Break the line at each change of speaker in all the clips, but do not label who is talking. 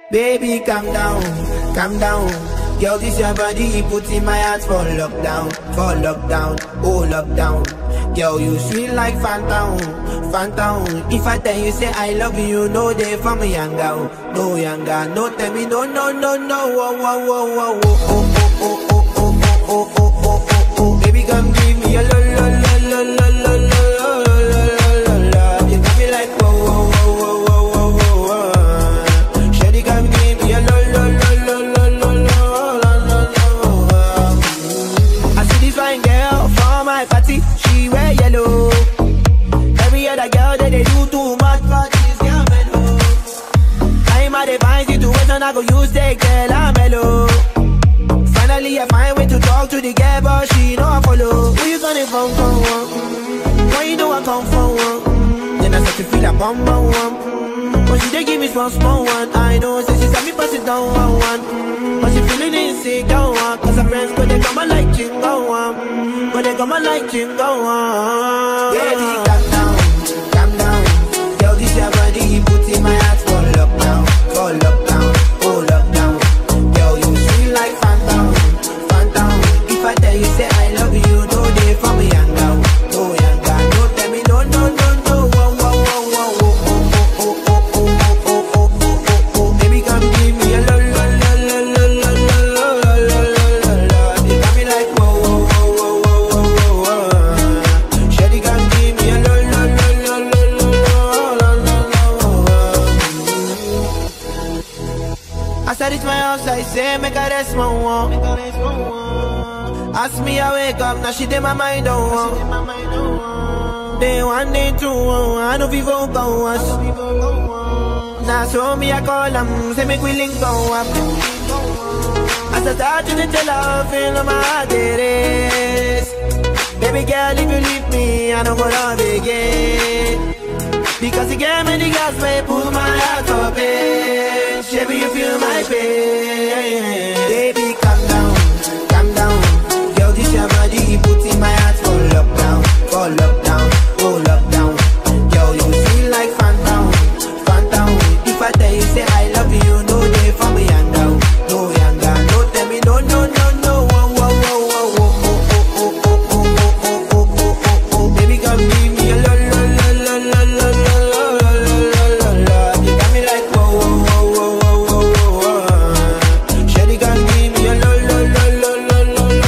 Baby, calm down, calm down. Girl, this your body, put in my heart for lockdown, oh lockdown. Girl, you sweet like phantom, phantom. If I tell you say I love you, no day for me younger, no younger. No tell me no, no, no, no. Oh, oh, oh, oh, oh, oh, oh, oh, oh, oh, oh, oh, oh, oh. Baby, come give me a lo, lo, lo, lo, lo, lo, lo. I go use the girl, I'm mellow. Finally I find way to talk to the girl, but she know I follow. Who you gonna phone for? Why you know I come for one? Then I start to feel a bum bum one. But she dey give me small small one. I know, so she said me pass it down one one. But she feeling insecure one. Cause her friends go they come and like chingo one. Go they come and like chingo one. Baby, calm down, calm down. Girl, this your body, put in my heart for lockdown, for lockdown. If I tell you say I love you, no day for me younger, no younger. No tell me no, no, no, no. Oh, oh, oh, oh, oh, oh, oh, oh, oh, oh, oh, oh, oh. Baby, come give me a lo, lo, lo, lo, lo, lo, lo, lo, lo, lo. You got me like whoa, whoa, whoa, whoa, whoa, whoa. Shawty, come give me a lo, lo, lo, lo, lo, lo, lo, lo. I said it's my house, I say make a rest my one. Ask me I wake up, now she did my mind on one. Day one, day two, I know people go us. Now so me I call them, say make we link go up. As I start to tell her, feel on my heart it is. Baby girl, if you leave me, I don't go love again. Because you gave me the gas, may pull my heart up in. Baby, you feel my pain. Baby, calm down, calm down. This your body, put in my heart for lockdown, oh lockdown. Girl, you feel like phantom, phantom. If I tell you say I love you, no day for me younger, no younger. No tell me no, no, no, no. Oh, oh, oh, oh, oh, oh, oh, oh, oh, oh, oh, oh, oh. Baby, come give me a lo, lo, lo, lo, lo, lo, lo, lo, lo. You got me like whoa, whoa, whoa, whoa, whoa, whoa. Shawty, come give me a lo, lo, lo, lo, lo, lo, lo.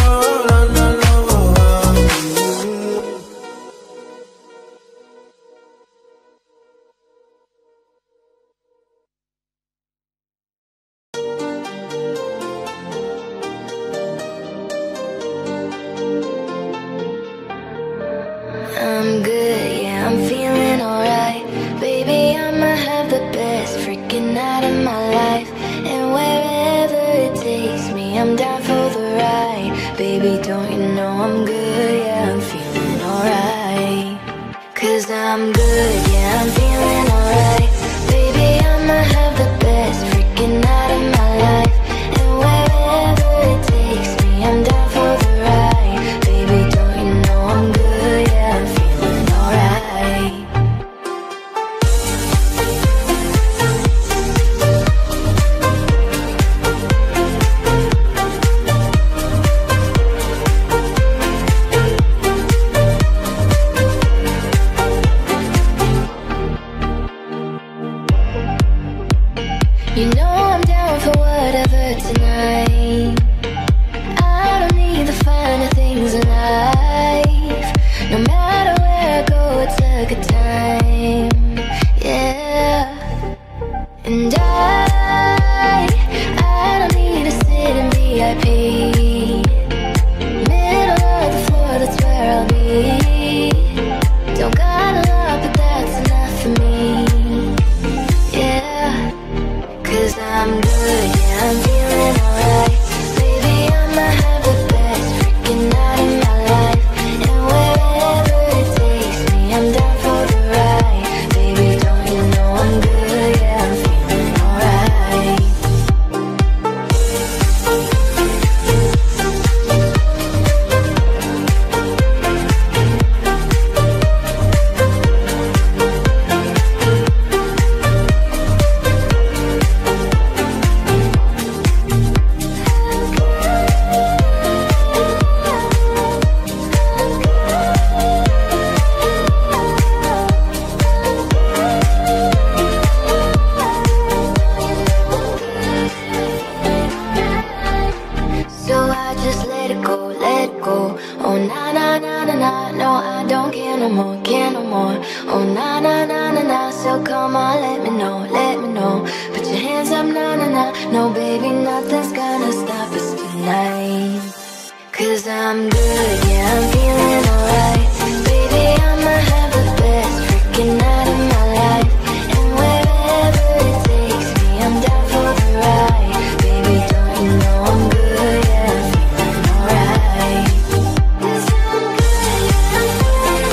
I'm good, yeah, I'm feeling alright. Baby, I'ma have the best freaking night of my life. And wherever it takes me, I'm down for the ride. Baby, don't you know I'm good, yeah, I'm feeling alright. Cause I'm good, yeah, I'm feeling alright. Baby, I'ma have the best freaking night of my life. And wherever it takes me, I'm down for the ride. Baby, don't you know I'm good, yeah, I'm feeling alright. You know I'm down for whatever tonight. I don't need the finer things in life. No matter where I go, it's a good time. Yeah. And I don't need to sit in VIP. Middle of the floor, that's where I'll be. Don't got a lot, but that's enough for me. Yeah. Cause I'm good, yeah, I'm feeling alright. Baby, I'ma have the best freaking night of my life. And wherever it takes me, I'm down for the ride. Baby, don't you know I'm good, yeah, I'm feeling let me know. Put your hands up, nah, nah, nah. No, baby, nothing's gonna stop us tonight. 'Cause I'm good, yeah, I'm feeling alright. Baby, I'ma have the best freaking night of my life. And wherever it takes me, I'm down for the ride. Baby, don't you know I'm good, yeah, I'm feeling alright. 'Cause I'm good, yeah, I'm feeling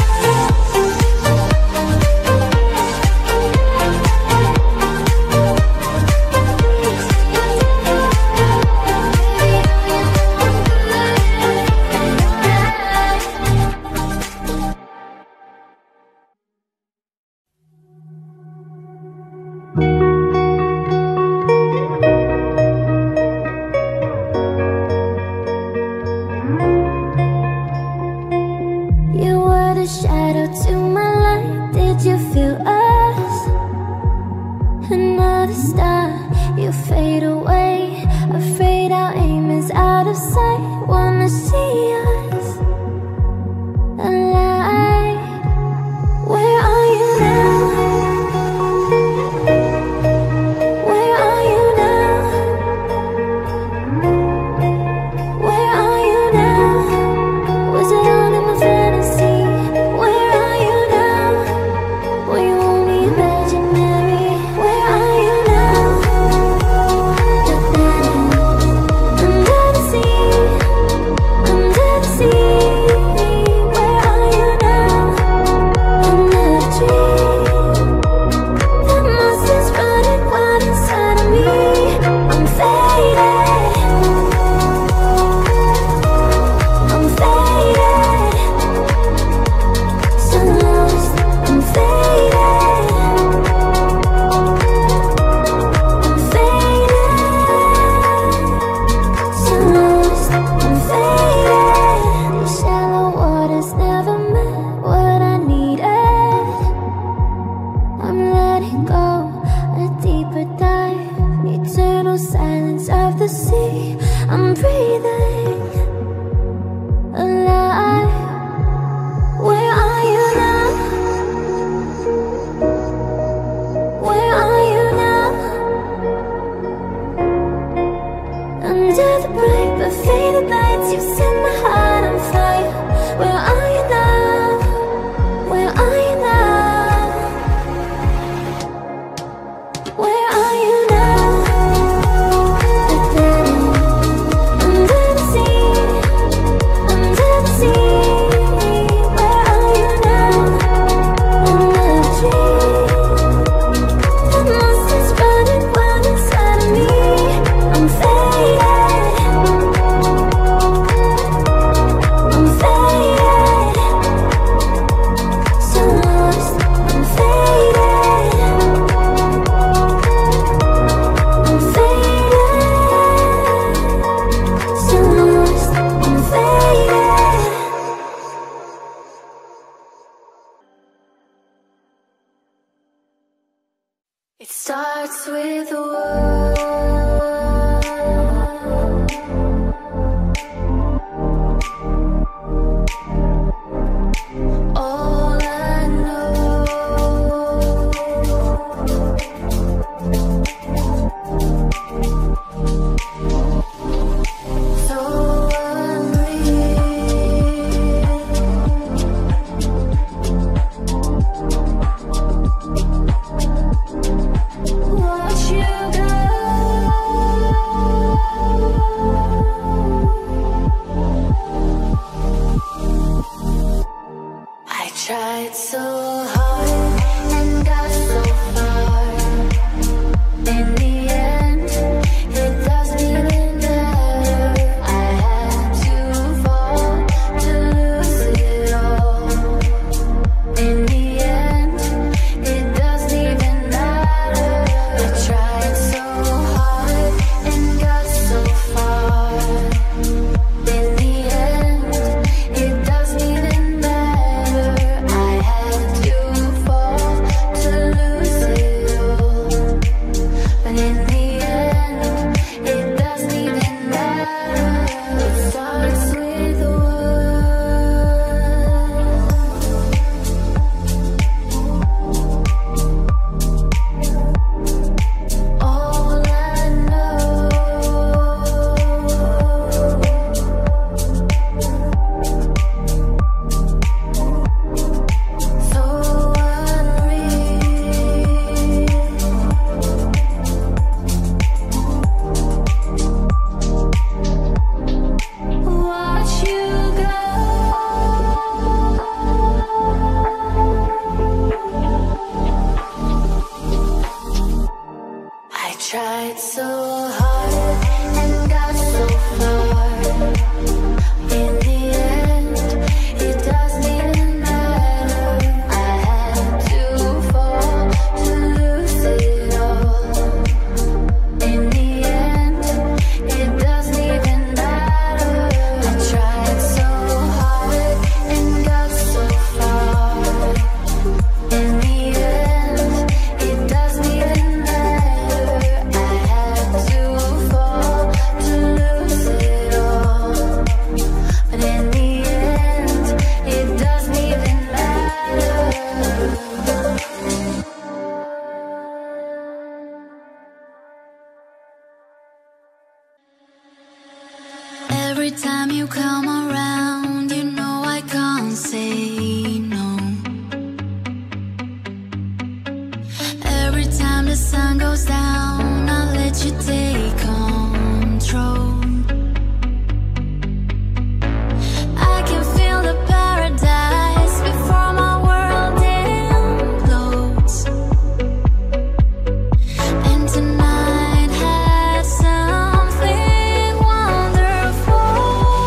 watch you go. tried so hard and got so far. In the end, it doesn't even matter. I had to fall to lose it all. In the end, it doesn't even matter. I tried so hard and got so far. In the end, it doesn't even matter. I had to fall to lose it all. But in the end, it doesn't even matter. Every time you come around, you know I can't say no. Every time the sun goes down, I'll let you take control. I can feel the paradise before my world implodes. And tonight has something wonderful.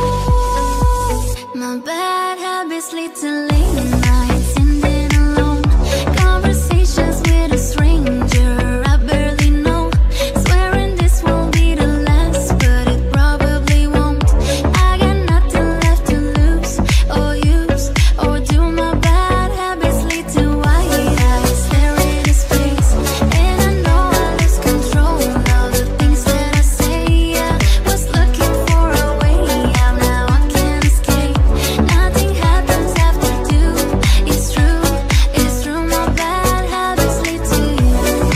My bad habits lead to late nights, ending alone. Conversations with a stranger I barely know. Swearing this won't be the last, but it probably won't. I got nothing left to lose or use, or do. My bad habits lead to white eyes staring into space. And I know I lose control of the things that I say. I was looking for a way out, now I can't escape. Nothing happens after two. It's true, it's true. My bad habits lead to you.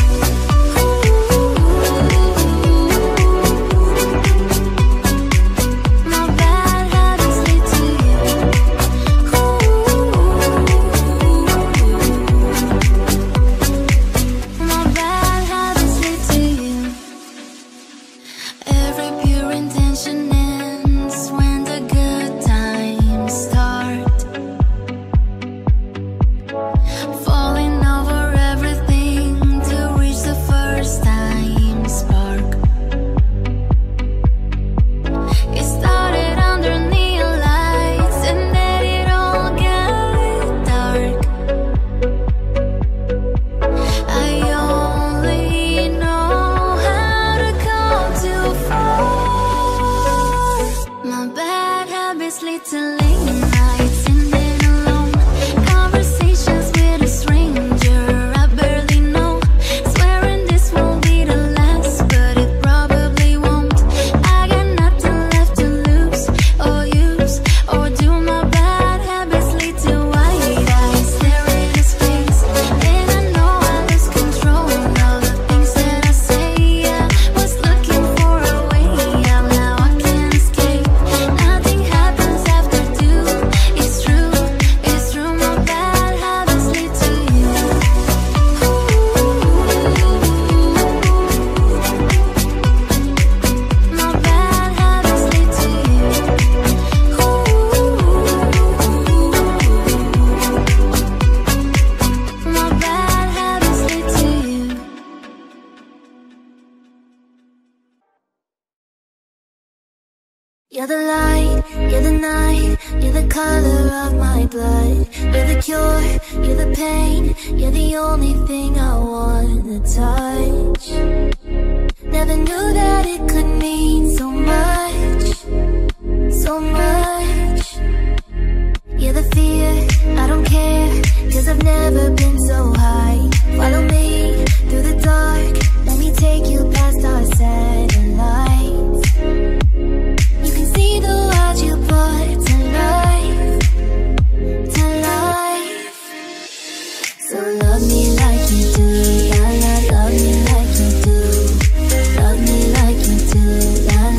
My bad habits lead to you. My bad habits lead to you. Every pure intention ends when the good times start. Falling over everything to reach the first time spark. It started under neon lights and then it all got dark. I only know how to come too far. My bad habits lead to late nights, ending alone. Conversations with a stranger I barely know. Swearing this won't be the last, but it probably won't. I got nothing left to lose or use, or do. My bad habits lead to white eyes staring into space. And I know I lose control of the things that I say. I was looking for a way out, now I can't escape. Nothing happens after two. It's true, it's true. My bad habits lead to you. My bad habits lead to you. My bad habits lead to you. You're the light, you're the night, you're the color of my blood. You're the cure, you're the pain, you're the only thing I wanna touch. Never knew that it could mean so much, so much. You're the fear, I don't care, 'cause I've never been so high. Follow me through the dark, let me take you past our satellites. You can see the world you brought to life, to life. So love me like you do, la la, love me like you do. Love me like you do, la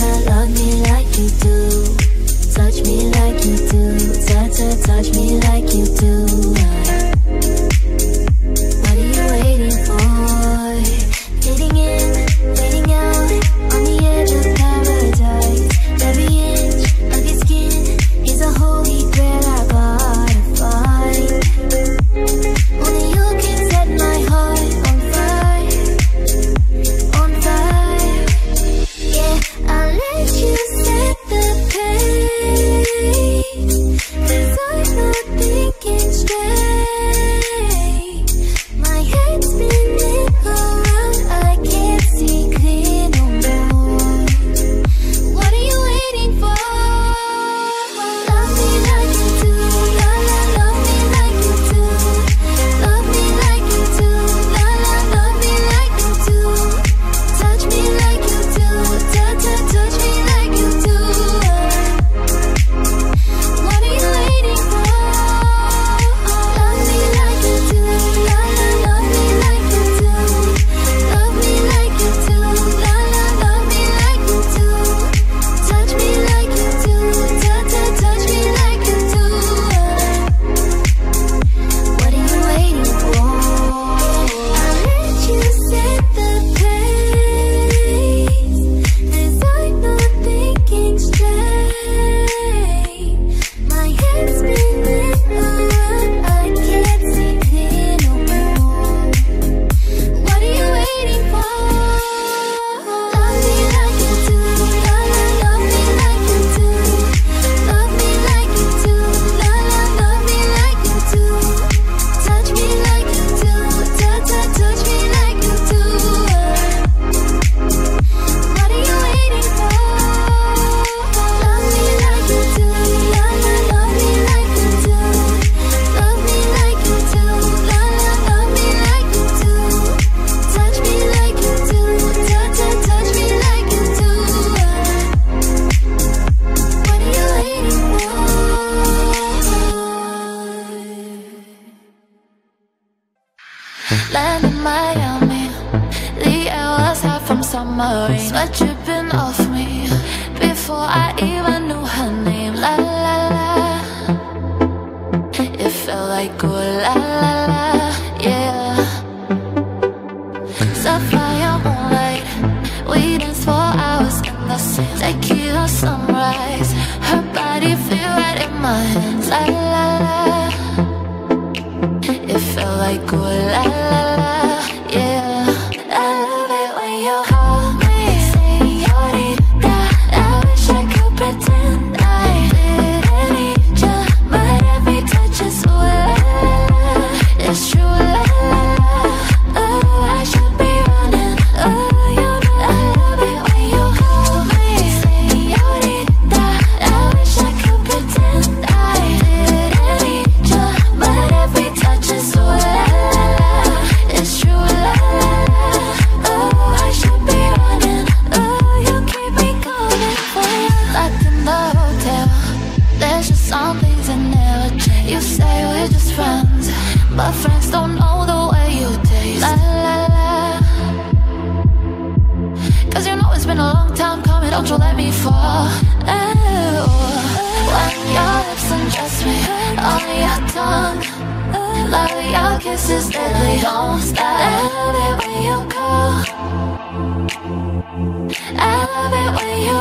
submarine. Sweat dripping off me before I even knew her name. La la la, it felt like oh la la la, yeah. Sapphire moonlight, we danced for hours in the same tequila sunrise. Her body fit right in my hands. La la la, it felt like oh la la la, yeah. I love it when you call me señorita. I wish I could pretend I didn't need ya, but every touch is ooh la la. It's true la la la. Oh, I should be running. Oh, you know I love it when you call me señorita. I wish I could pretend I didn't need ya, but every touch is ooh la la. It's true la la la. Oh, I should be running. Oh, you keep me coming for you. Locked in the hotel, there's just some things that never change. You say we're just friends, but friends don't know the way you taste. La la la. Cause you know it's been a long time coming, don't you let me fall. Oh, when your lips undress me on your tongue, love your kisses deadly, don't stop. I love it when you call, I love it when you,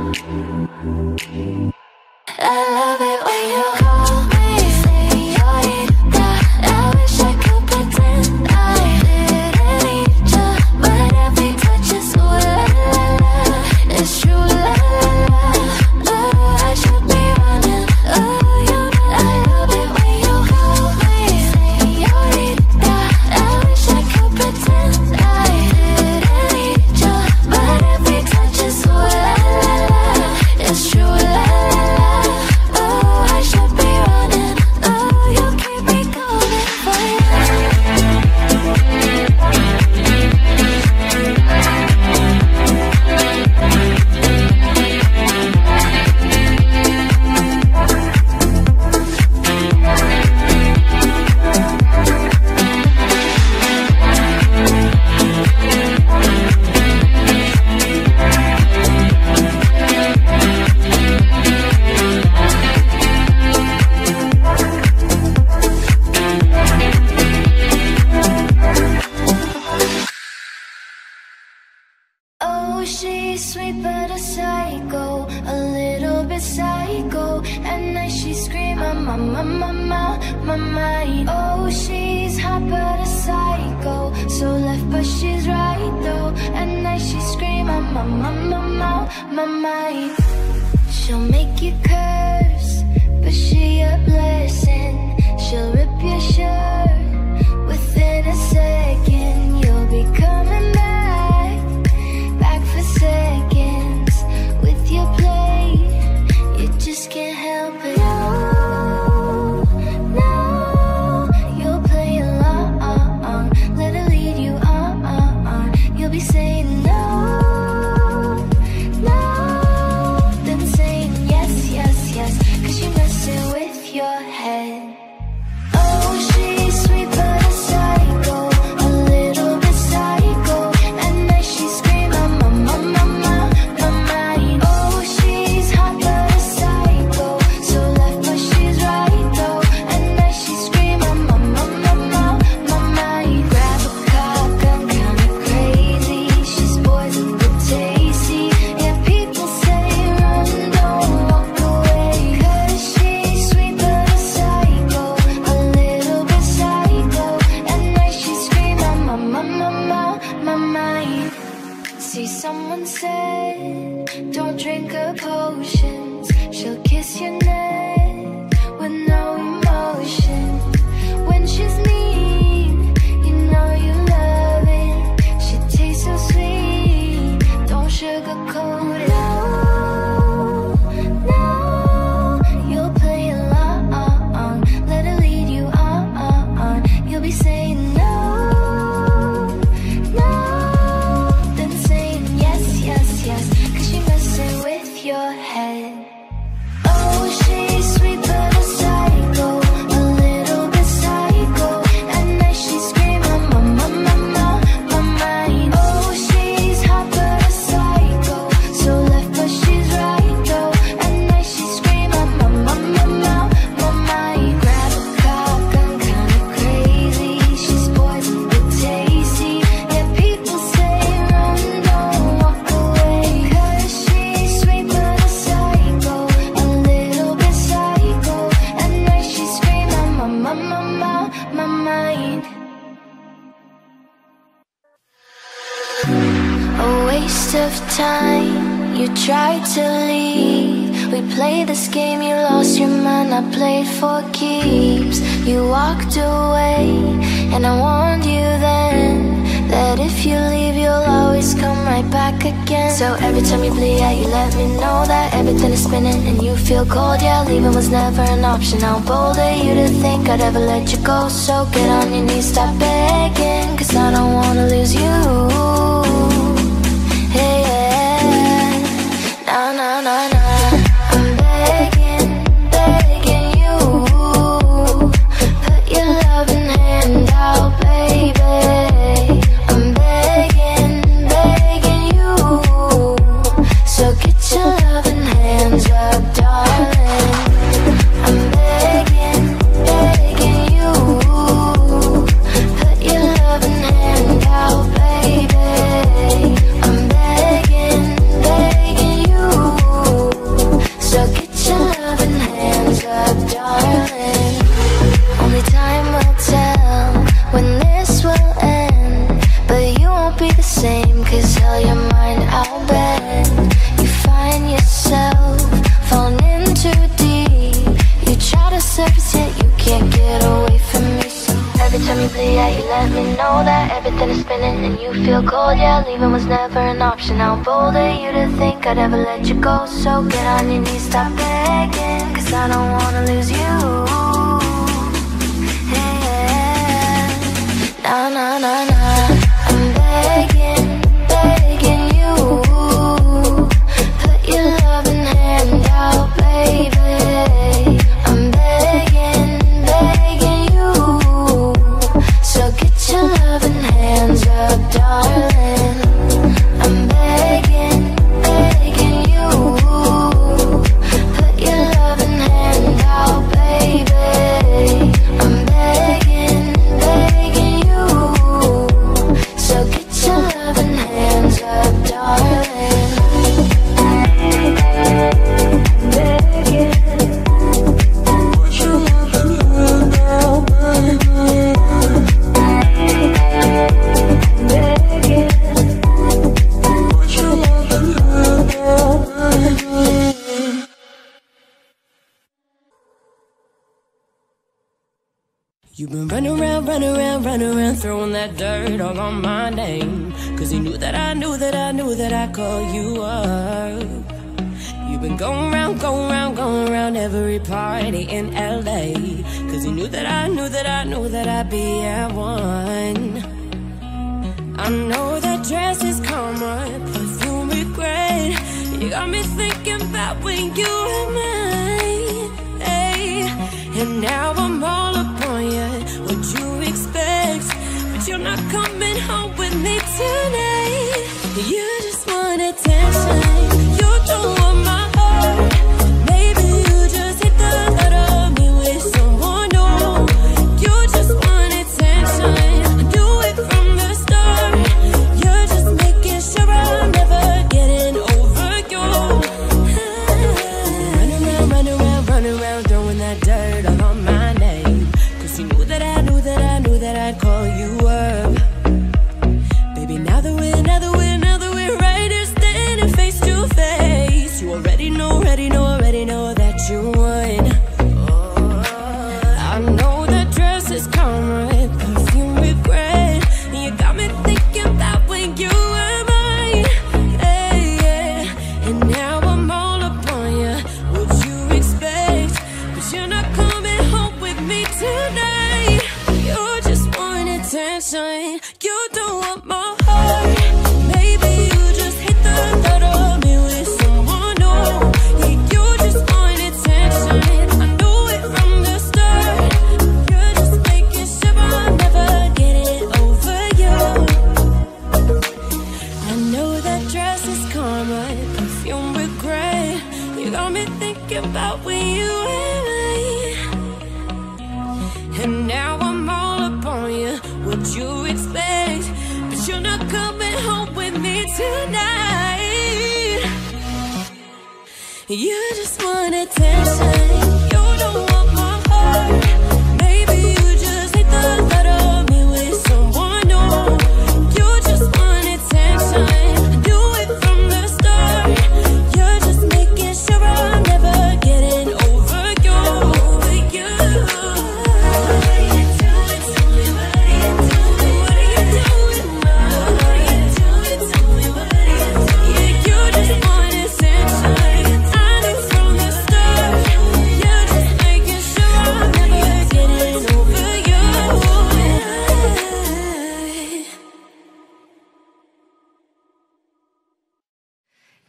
I love it when you call me señorita. I wish I could pretend I didn't need ya, but every touch is ooh la la la. It's true la la la. Oh, I should be running. Oh, you know I love it when you call me señorita. I wish I could pretend I didn't need ya, but every touch is ooh la la la. It's true la la la. Oh, I should be running. Oh, you keep me coming for you. Oh, she's sweet but a psycho, a little bit psycho. At night she scream, my mind. Oh, she's hot but a psycho, so left but she's right though. At night she scream, my mind. She'll make you curse, but she a blessing. She'll rip your shirt within a second. You'll be coming back for seconds with your play. You just can't help it. No, no, you'll play along. Let her lead you on. You'll be saying no, no, then saying yes, yes, yes. Cause you're messing with your head. Oh, she's sweet but a psycho, a little bit psycho. At night she scream, my mind. Oh, she's hot but a psycho, so left but she's right though. At night she scream, my mind. Grab a cock, I'm kinda crazy. She's poison but tasty. Yeah, people say run, don't walk away. Cause she's sweet but a psycho, a little bit psycho. At night she scream, my mind. See, someone said, don't drink her potions. She'll kiss your neck with no emotion. When she's mean, you know you love it. She tastes so sweet, don't sugarcoat it. No, no, you'll play along. Let her lead you on. You'll be saying no, no, then saying yes, yes, yes. Cause you're messing with your head. Oh, she's sweet but a psycho, a little bit psycho. At night she scream, my mind. Oh, she's hot but waste of time. You tried to leave. We played this game, you lost your mind, I played for keeps. You walked away, and I warned you then that if you leave, you'll always come right back again. So every time you bleed out, you let me know that everything is spinning and you feel cold. Yeah, leaving was never an option. How bold of you to think I'd ever let you go. So get on your knees, stop begging, cause I don't wanna lose you. Hey, yeah. Nah, nah, nah, nah. I'm begging, begging you. Put your loving hand out, baby. I'm begging, begging you. So get your loving hands up, darling. I'm begging, begging you. Put your loving hand out, baby. I'm begging, begging you. So get your loving hands up, darling. Only time will tell when this will end, but you won't be the same, cause hell, your mind, I'll bet. You find yourself falling in too deep. You try to surface yet you can't get away from me. So every time you bleed out, you let me know that everything is spinning and you feel cold. Yeah, leaving was never an option. How bold of you to think I'd ever let you go. So get on your knees, stop begging, cause I don't wanna lose you. Yeah. Nah, nah, nah, nah. I'm begging, begging you. Put your loving hand out, baby. I'm begging, begging you. So get your loving hands up, darling. I'm begging, begging you. Put your loving hand out, baby. I'm begging, begging you. So get your loving hands up, darling. Begging. Put your loving hand out, baby. Begging. Put your loving hand out, baby.
You've been running around, running around, running around, throwing that dirt all on my name. Cause you knew that I knew that I knew that I'd call you up. You've been going around, going around, going around every party in LA. Cause you knew that I knew that I knew that I'd be at one. I know that dress is karma, perfume regret. You got me thinking about when you were mine. Hey. And now I'm all upon you. What you expect? But you're not coming home with me tonight. You just want attention. You don't want my heart. Maybe you just hit the thought of me with someone new. You just want attention. I knew it from the start. You're just making sure I'm never getting over you. Running around, running around, running around, throwing that dirt all on my name. Cause you knew that I knew that I knew that I'd call you up. Baby, now that we're right here standing face to face, you already know that you won. I know that dress is karma, perfume regret. You got me thinking about when you were mine. Hey, yeah. And now I'm all upon you. What you expect? But you're not coming home with me tonight. You just want attention. You don't want my heart. Maybe you just hate the thought of me with someone new. Yeah, you just want attention. I knew it from the start. You're just making sure I'm never getting over you. I know that dress is karma, perfume regret. You got me thinking about when you were mine. And now I'm all upon you. What you expect? But you're not coming home with me tonight. You just want attention. You don't want my heart. Maybe you just hate the thought of me with someone new. You just want attention. I knew it from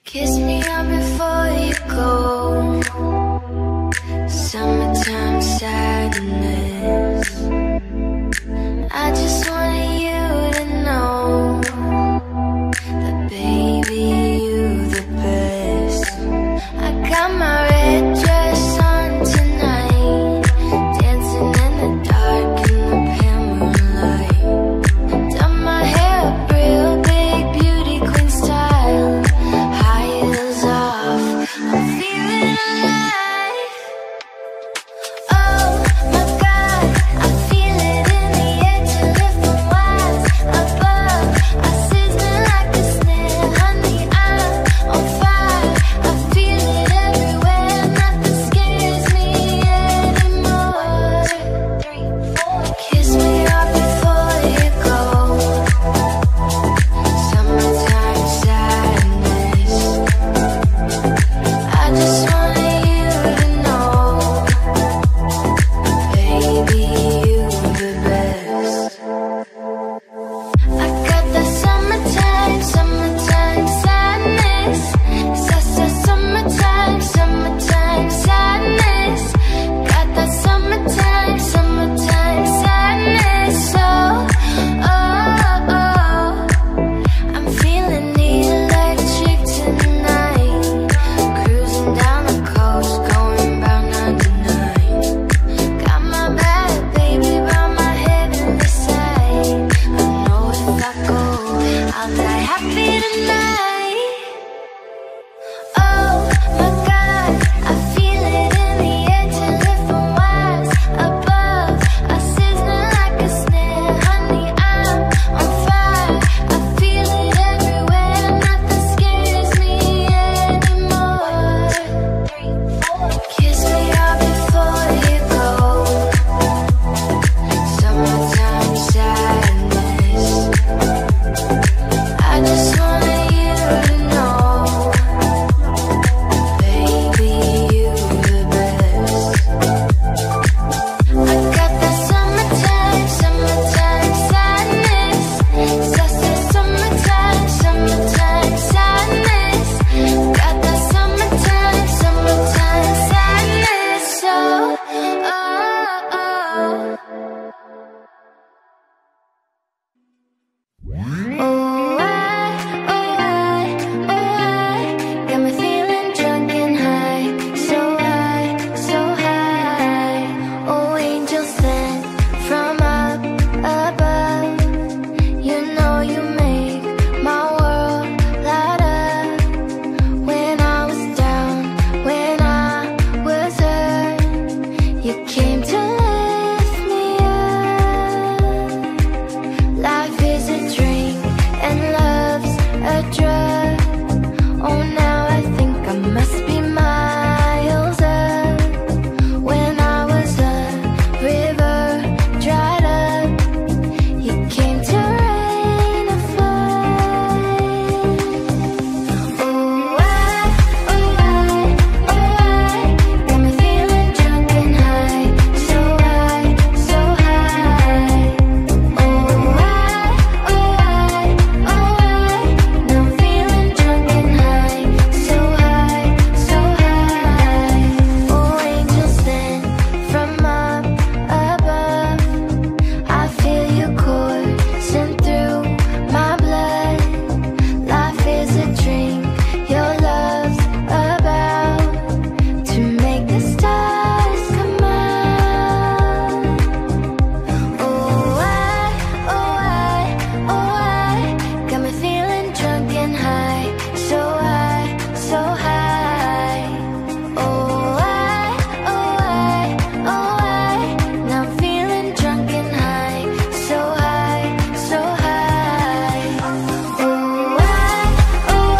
Kiss me up before you go. Summertime sadness. I just wanted you to know that baby, you the best. I got my red dress on tonight, dancing in the dark in the pale moonlight. Done my hair up real big, beauty queen style, high heels off, I'm feeling alive. Oh my God, I feel it in the air to lift the wires above. I sizzle like a snail, honey, I'm on fire. I feel it everywhere, nothing scares me anymore. 3, 4, kiss me up before you go. Summertime sadness. I just wanted you to know, baby, you the best. I got the summertime sadness. Summertime sadness. Got that summertime sadness. Oh, I'm feeling the electric tonight. Cruising down the coast, going round 99. Got my bad baby by my heavenly side. I know if I go, I'll die happy tonight. Oh my God, I feel it in the air to lift the wires above. I sizzle like a snail, honey, I'm on fire. I feel it everywhere, nothing scares me anymore. 3, 4, kiss me up before you go. Summertime sadness. I just wanted you to know, baby, you the best. I got that summertime sadness. Summertime sadness. Got that summertime sadness. So, oh. Got me feeling drunk and high, so high. Oh, angels sent from up above. You know you make my world light up. When I was down, when I was hurt, you came to lift me up. Life is a drink and love's a drug. Oh, now I think I must be miles up. When I was a river dried up, you came to rain a flood. Oh, I got me feeling drunk and high, so high. Oh, now I'm feeling drunk and high, so high. Oh, angels sent from up above. I feel you coursing through my blood. Life is a drink, your love's about to make the stars come out. Oh, I got me feeling drunk and high, so high. Oh, now I'm feeling drunk and high, so high. Oh,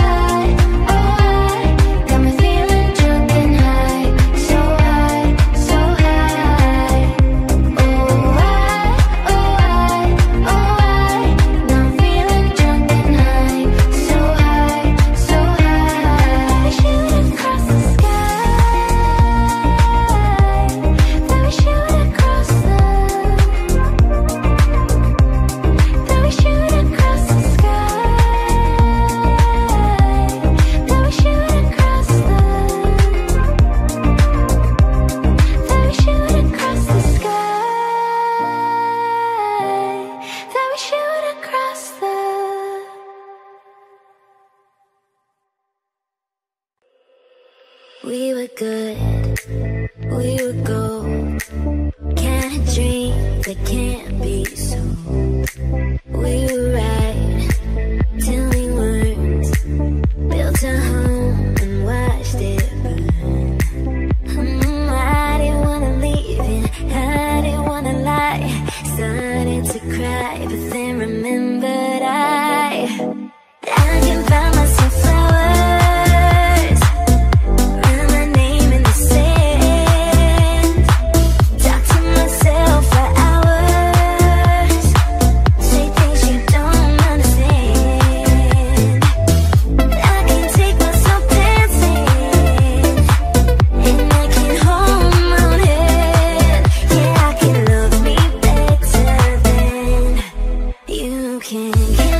We were good, we were gold. Kind of dream that can't be sold. We were right till we weren't. Built a home and watched it burn. I didn't wanna leave it, I didn't wanna lie. Started to cry, but then remembered I can find myself flowers, write my name in the sand, talk to myself for hours, say things you don't understand. I can take myself dancing, and I can hold my own head. Yeah, I can love me better than you can.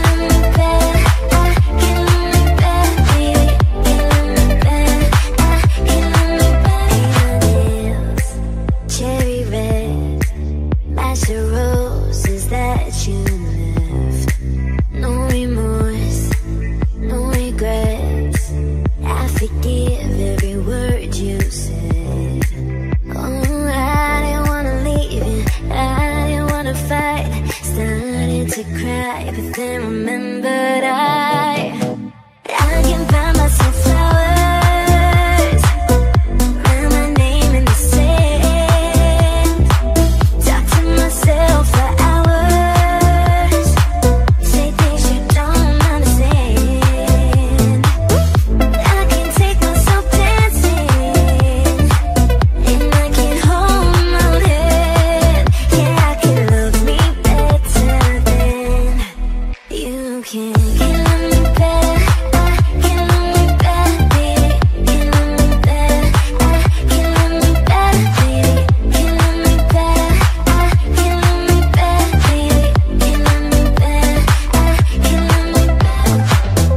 To cry, but then remembered I can find myself flowers, write my name in the sand, talk to myself for hours, say things you don't understand. I can take myself dancing, and I can hold my own head. Yeah, I can love me better than you can. Can love me better, I can love me better, baby. Can love me better, I can love me better, baby. Can love me better, I can love me better, baby. Can love me better, I can love me better.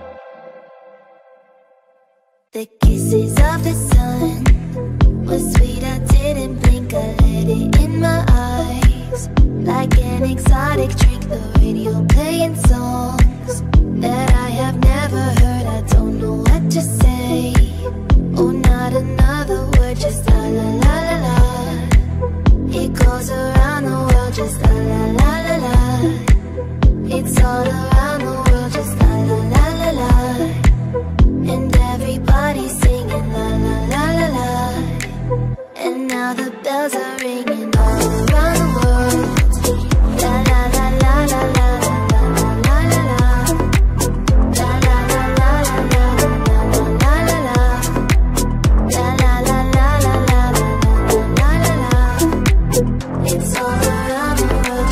The kisses of the sun was sweet, I didn't blink, I let it in my eyes. Like an exotic drink, the radio playing songs that I have never heard. I don't know what to say. Oh, not another word, just la la la la la. It goes around the world, just la la la la la. It's all around the world, just la la la la la. And everybody's singing la la la la la. And now the bells are ringing all around the world. La la la la la la la la la la. La la la la la la la la la la. La la la la la la la la la. It's all around the world,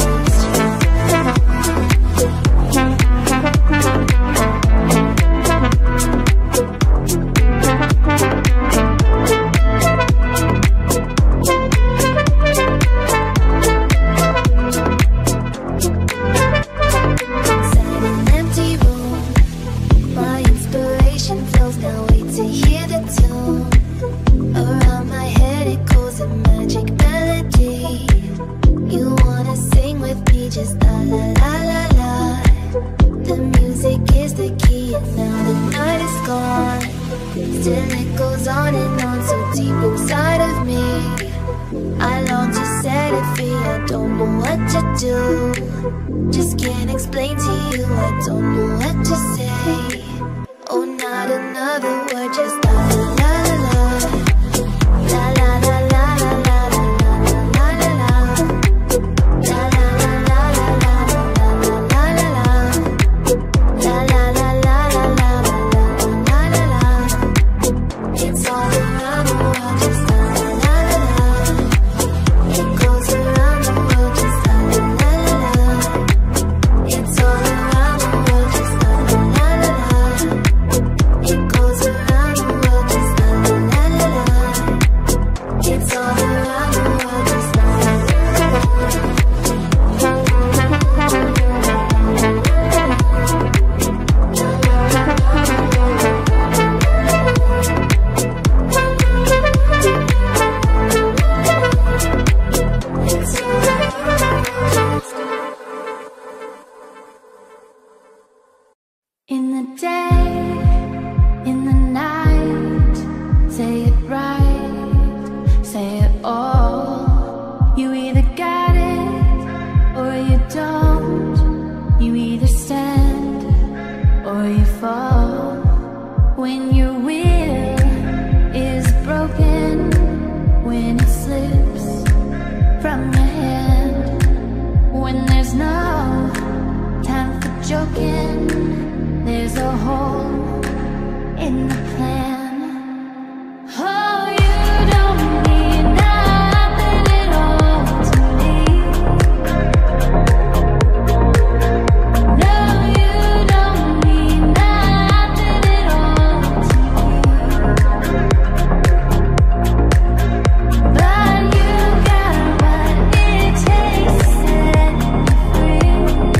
inside an empty room. My inspiration flows, now wait to hear the tune. Around my head it goes a magic melody. You wanna sing with me, just la la la la la. The music is the key, and now the night is gone. Still it goes on and on, so deep inside of me. I long to set it free, I don't know what to do. Just can't explain to you, I don't know what to say. Oh, not another word, just la la la la la. La la la la la la la la la la. La la la la la la la la la la. La la la la la la la la la. It's all around the world, just la la la la la. It goes around the world, just la la la la la. It's all around the world, just la la la la la. It goes around the world, just la la la la la. It's all around the world, just la la la In the day, in the night, say you fall when your will is broken, when it slips from your hand, when there's no time for joking, there's a hole in the plan. Oh, you don't mean nothing at all to me. No, you don't mean nothing at all to me. But you got what it takes to set me free.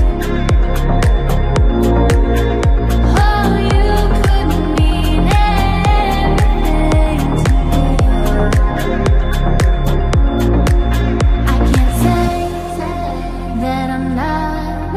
Oh, you couldn't mean everything to me. I can't say that I'm not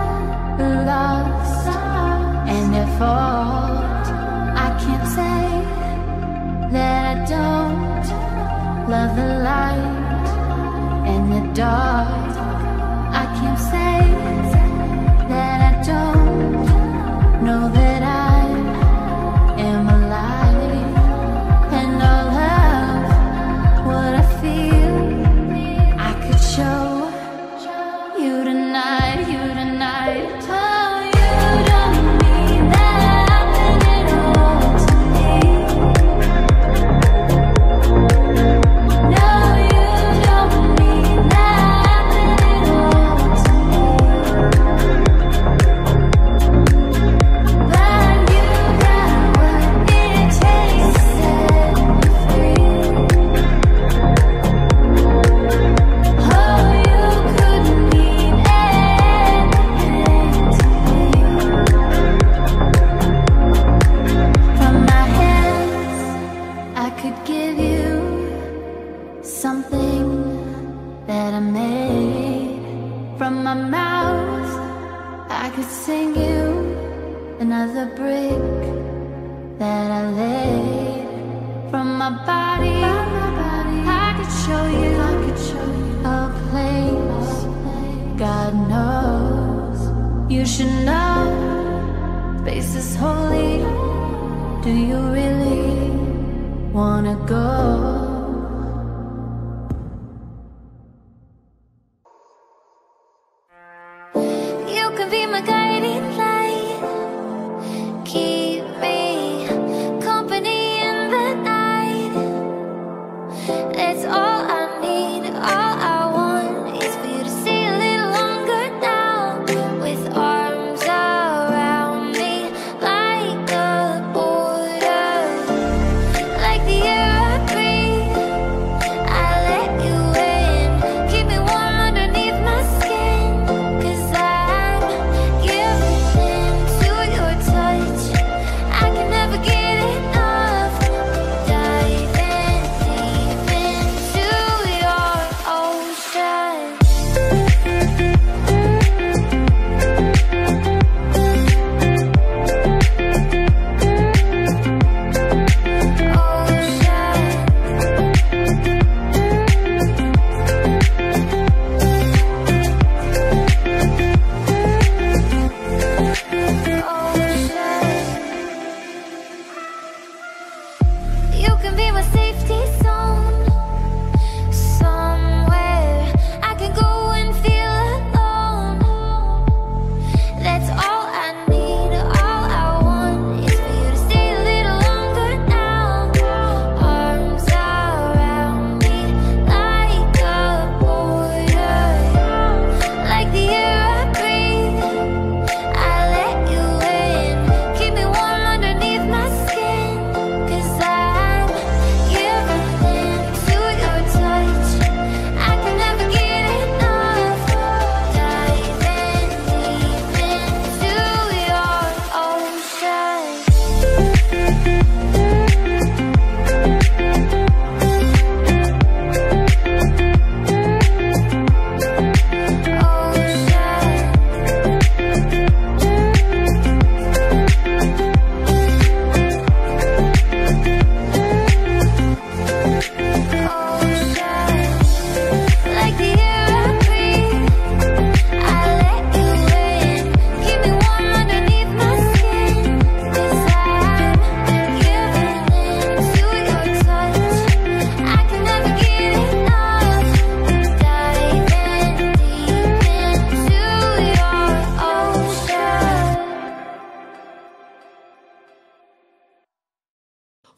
lost and at fault. I can't say that I don't love the light and the dark. I can't say that I don't know that I am alive, and all of what I feel I could show you tonight, you tonight. Oh, you don't mean nothing at all to me. No, you don't mean nothing at all to me. But you got what it takes to set me free. Oh, you couldn't mean anything to me. From my hands, I could give you something that I made. From my mouth, I could sing you another brick that I laid. From my body, I could show you a place God knows you should know. Space is holy. Do you really wanna go? You can be my guiding light, keep me company in the night. That's all I need, all I want is for you to stay a little longer now, with arms around me like the border, like the air I breathe. I let you in, keep me warm underneath my skin, 'cause I'm giving in to your touch.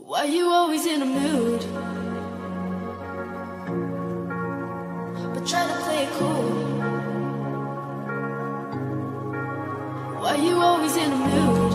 Why you always in a mood? But try to play it cool. Why you always in a mood?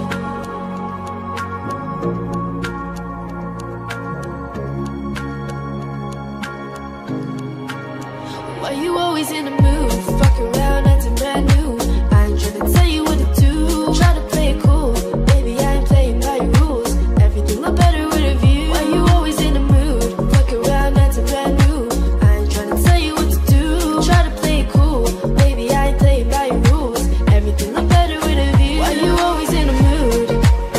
Why you always in a mood? Fuck around, acting brand new. I ain't tryna tell you what to do. Try to play it cool. Baby, I ain't playing by your rules. Everything look better with a view. Why you always in a mood? Fuck around, acting brand new. I ain't tryna tell you what to do. Try to play it cool. Baby, I ain't playing by your rules. Everything look better with a view. Why you always in a mood?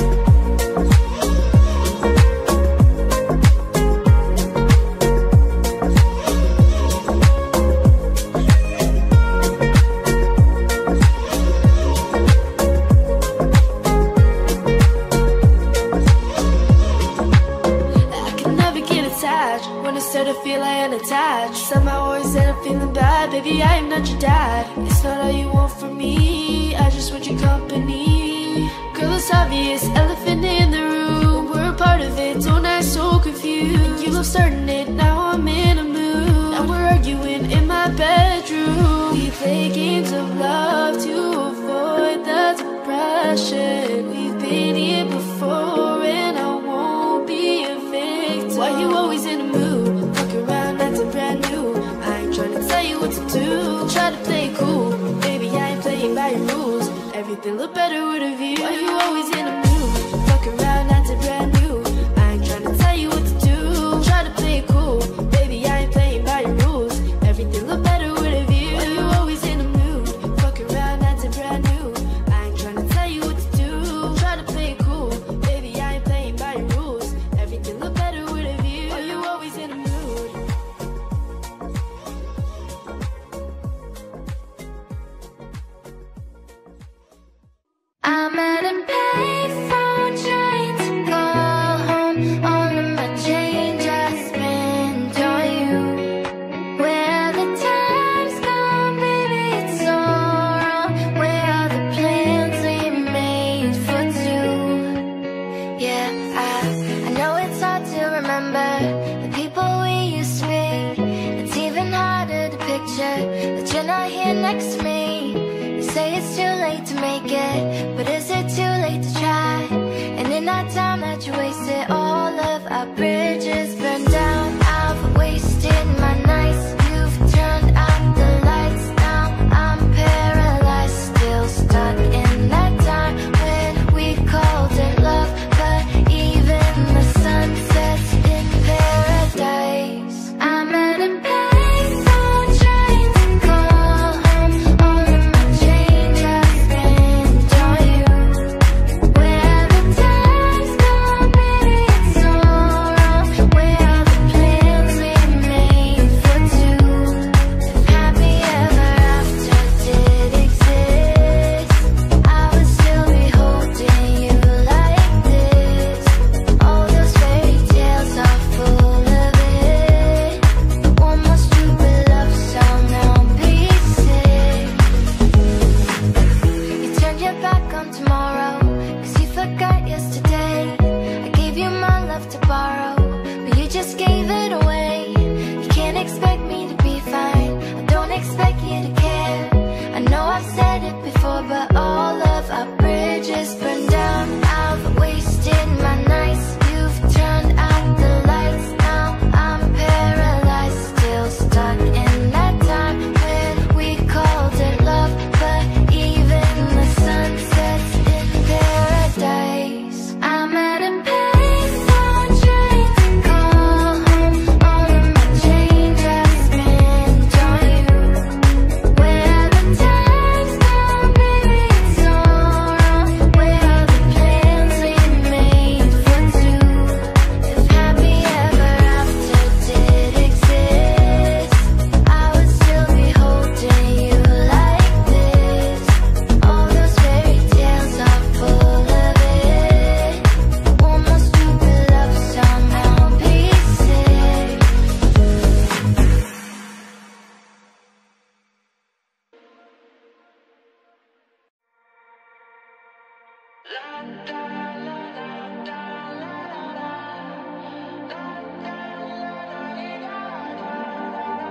Instead of feel I am attached, somehow always end up feeling bad. Baby, I am not your dad. It's not all you want from me. I just want your company. Girl, it's obvious, elephant in the room. We're a part of it, don't act so confused. You love starting it, now I'm in a mood. Now we're arguing in my bedroom. We play games of love to avoid the depression. We've been here before and I won't be a victim. Why you always in a mood? Brand new. I ain't tryna tell you what to do. Try to play it cool. Baby, I ain't playing by your rules. Everything look better with a view. Why you always in a mood? Fuck around, acting brand new. I ain't tryna tell you what to do. Try to play it cool. Baby, I ain't playing by your rules. Everything look better with a view. Why you always in a mood? Fuck around, acting brand new. I ain't tryna tell you what to do. Try to play it cool. Baby, I ain't playing by your rules. Everything look better with a view. Why you always in a mood?
I'm at a payphone trying to call home. All of my change I spent on you. Where the time's gone, baby, it's so wrong. Where are the plans we made for two? Yeah, I know it's hard to remember the people we used to be. It's even harder to picture that you're not here next to me. You say it's too late to make it, but is it too late to try? And in that time that you wasted, all of our bridges burned down. I've wasted my nights, you've turned out the lights. Now I'm paralyzed, still stuck in that time when we called it love. But even the sun sets in paradise. I'm at a payphone trying to call home.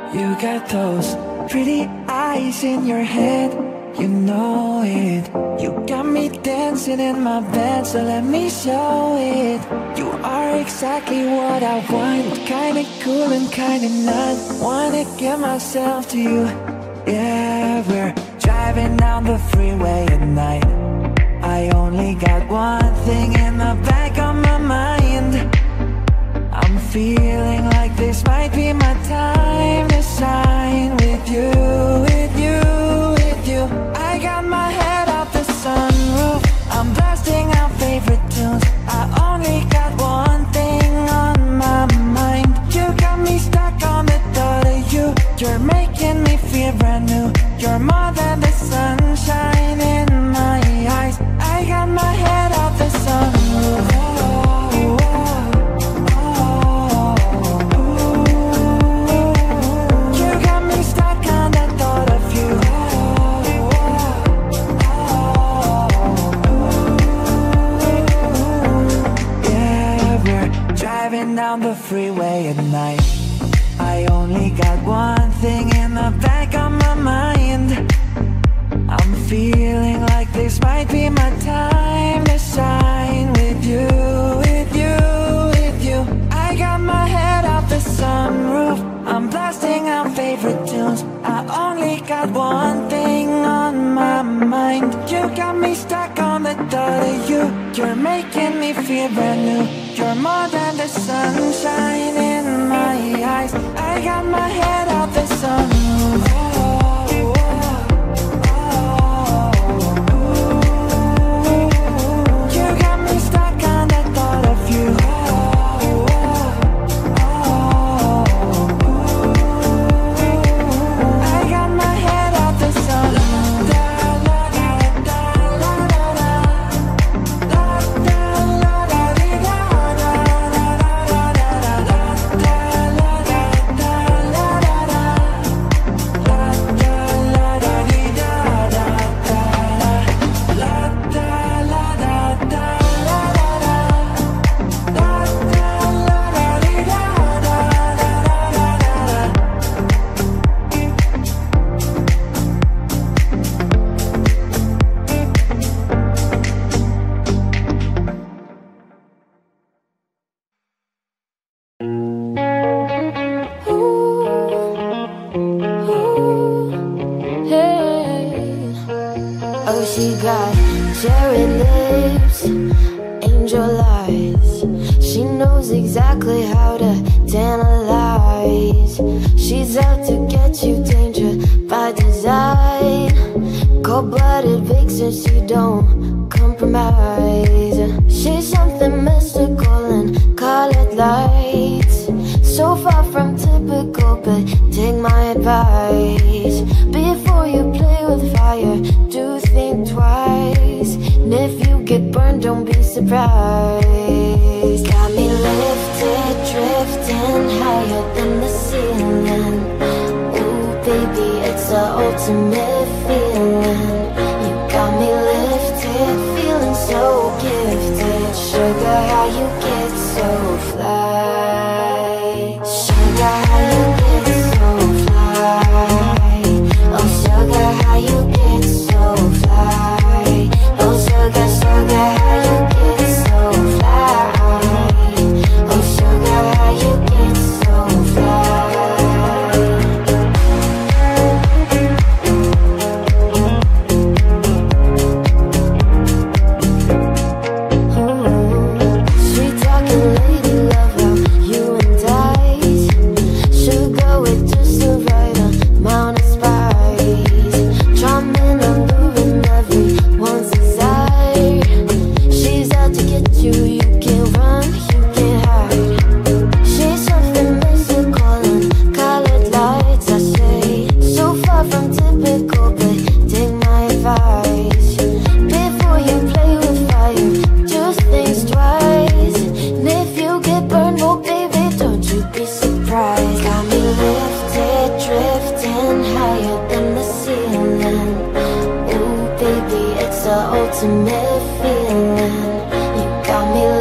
You got those pretty eyes in your head, you know it. You got me dancing in my bed, so let me show it. You are exactly what I want, kinda cool and kinda not. Wanna give myself to you. Yeah, we're driving down the freeway at night. I only got one thing in the back of my mind. I'm feeling like this might be my time to shine with you, with you, with you. I got my head off the sunroof, I'm blasting out favorite tunes. I only got one thing on my mind. You got me stuck on the thought of you. You're making me feel brand new. You're more than the sunshine in my eyes. I got my head off the sunroof. Down the freeway at night. I only got one thing in the back of my mind. I'm feeling like this might be my time to shine with you, with you, with you. I got my head off the sunroof, I'm blasting out favorite tunes. I only got one thing on my mind. You got me stuck on the thought of you. You're making me feel brand new. You're more than the sunshine in my eyes. I got my head off the sunroof. You got me stuck on the thought of you. I got my head off the sunroof.
She got cherry lips, angel eyes. She knows exactly how to tantalize. She's out to get you, danger by design. Cold-blooded vixen, she don't compromise. She's something mystical and colored lights. So far from typical, but take my advice. Before you play with fire, do think twice. And if you get burned, don't be surprised. Got me lifted, drifting higher than the ceiling. Ooh, baby, it's the ultimate feeling. You got me lifted, feeling so gifted. Sugar, how you get so fly. Sugar, how you get so fly. Oh, sugar, how you get so fly. Oh, sugar, sugar, how you get so fly. Oh, sugar, how you get so fly. Sweet talking lady, love how you and I should go with just the right amount of spice. Charming, alluring, everyone's desire. She's out to get you, you can't run, you can't hide. She's something mystical and colored lights, I say. So far from typical, but take my advice. Before you play with fire, just think twice. And if you get burned, well baby, don't you be surprised. Got me lifted, drifting higher than the ceiling. Ooh baby, it's the ultimate feeling. You got me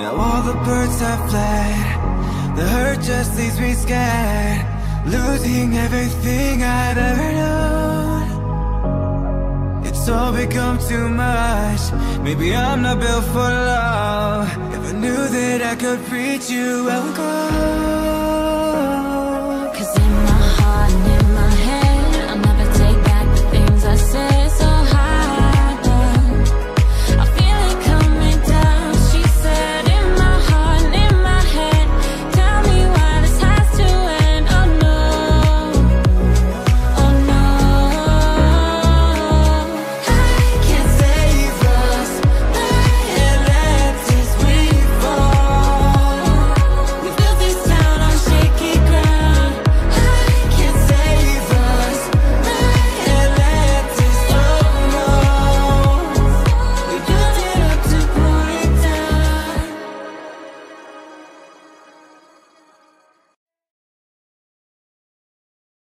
Now all the birds have fled. The hurt just leaves me scared, losing everything I'd ever known. It's all become too much. Maybe I'm not built for love. If I knew that I could reach you, I would go. 'Cause in my heart